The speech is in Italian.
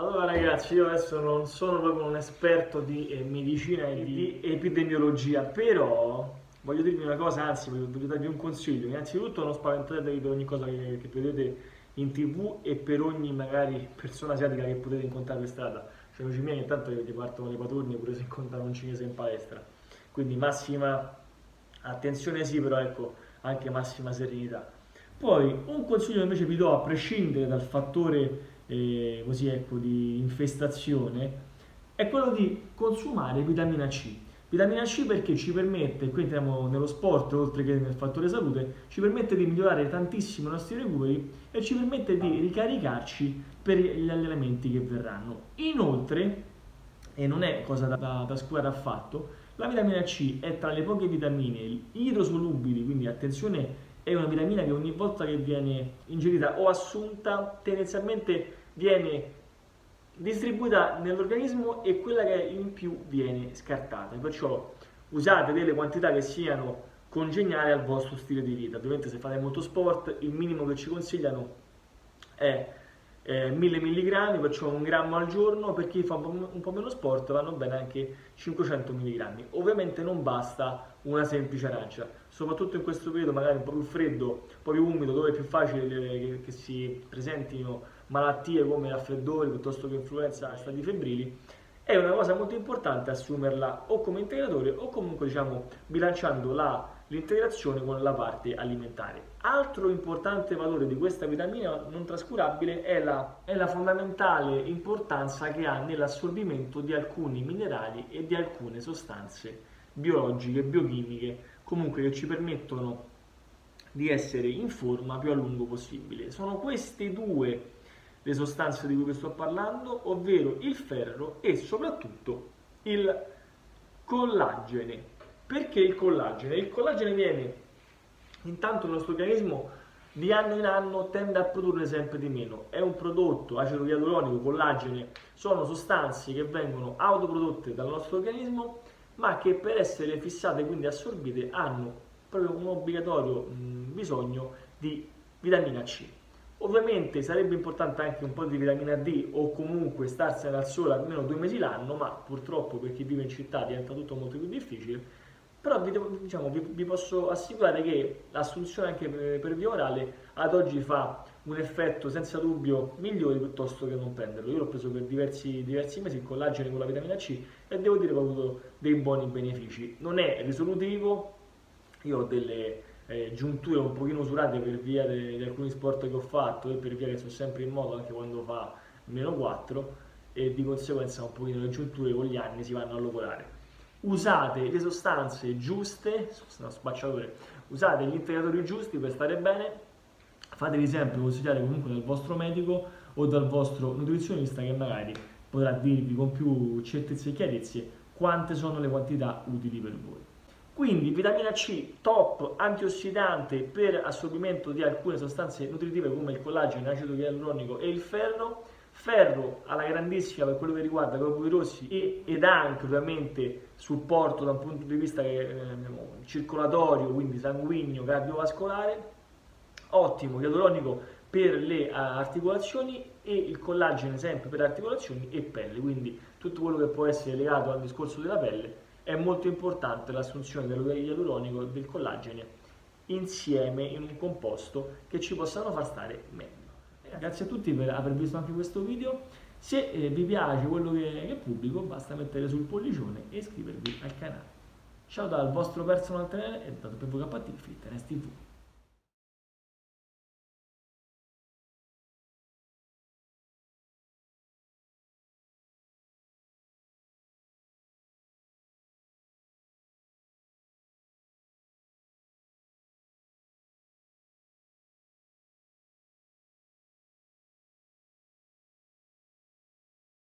Allora ragazzi, io adesso non sono proprio un esperto di medicina e di epidemiologia, però voglio dirvi una cosa, anzi voglio darvi un consiglio. Innanzitutto non spaventatevi per ogni cosa che vedete in TV e per ogni magari persona asiatica che potete incontrare per strada. Cioè, amici miei, intanto ti partono le paturnie pure se incontrano un cinese in palestra. Quindi massima attenzione sì, però ecco, anche massima serenità. Poi un consiglio invece vi do a prescindere dal fattore così ecco, di infestazione è quello di consumare vitamina C. Vitamina C perché ci permette, qui entriamo nello sport oltre che nel fattore salute, ci permette di migliorare tantissimo i nostri recuperi e ci permette di ricaricarci per gli allenamenti che verranno. Inoltre, e non è cosa da trascurare affatto, la vitamina C è tra le poche vitamine idrosolubili, quindi attenzione, è una vitamina che ogni volta che viene ingerita o assunta tendenzialmente viene distribuita nell'organismo e quella che in più viene scartata. Perciò usate delle quantità che siano congeniali al vostro stile di vita. Ovviamente se fate molto sport il minimo che ci consigliano è 1000 mg, perciò 1 grammo al giorno. Per chi fa un po' meno sport vanno bene anche 500 mg. Ovviamente non basta una semplice arancia, soprattutto in questo periodo magari un po' più freddo, un po' più umido, dove è più facile che si presentino malattie come raffreddori piuttosto che influenza, stati febbrili. È una cosa molto importante assumerla o come integratore o comunque diciamo bilanciando l'integrazione con la parte alimentare. Altro importante valore di questa vitamina non trascurabile è la fondamentale importanza che ha nell'assorbimento di alcuni minerali e di alcune sostanze biologiche, biochimiche, comunque che ci permettono di essere in forma più a lungo possibile. Sono queste due le sostanze di cui vi sto parlando, ovvero il ferro e soprattutto il collagene. Perché il collagene? Il collagene viene, intanto il nostro organismo di anno in anno tende a produrre sempre di meno. È un prodotto, acido ialuronico, collagene, sono sostanze che vengono autoprodotte dal nostro organismo, ma che per essere fissate e quindi assorbite hanno proprio un obbligatorio bisogno di vitamina C. Ovviamente sarebbe importante anche un po' di vitamina D o comunque starsene al sole almeno 2 mesi l'anno, ma purtroppo per chi vive in città diventa tutto molto più difficile. Però vi posso assicurare che l'assunzione anche per via orale ad oggi fa un effetto senza dubbio migliore piuttosto che non prenderlo. Io l'ho preso per diversi mesi, il collagene con la vitamina C, e devo dire che ho avuto dei buoni benefici. Non è risolutivo, io ho delle giunture un pochino usurate per via di alcuni sport che ho fatto e per via che sono sempre in moto anche quando fa meno 4, e di conseguenza un pochino le giunture con gli anni si vanno a logorare. Usate le sostanze giuste, sono spacciatore, usate gli integratori giusti per stare bene, fatevi sempre consigliare comunque dal vostro medico o dal vostro nutrizionista che magari potrà dirvi con più certezze e chiarezze quante sono le quantità utili per voi. Quindi vitamina C, top antiossidante per assorbimento di alcune sostanze nutritive come il collagene, l'acido ialuronico e il ferro. Ferro alla grandissima per quello che riguarda i globuli rossi ed anche ovviamente supporto da un punto di vista circolatorio, quindi sanguigno, cardiovascolare. Ottimo, ialuronico per le articolazioni e il collagene sempre per articolazioni e pelle, quindi tutto quello che può essere legato al discorso della pelle. È molto importante l'assunzione dello ialuronico e del collagene insieme in un composto che ci possano far stare meglio. Grazie a tutti per aver visto anche questo video. Se vi piace quello che pubblico basta mettere sul pollicione e iscrivervi al canale. Ciao dal vostro personal trainer e da WKT Fitness TV.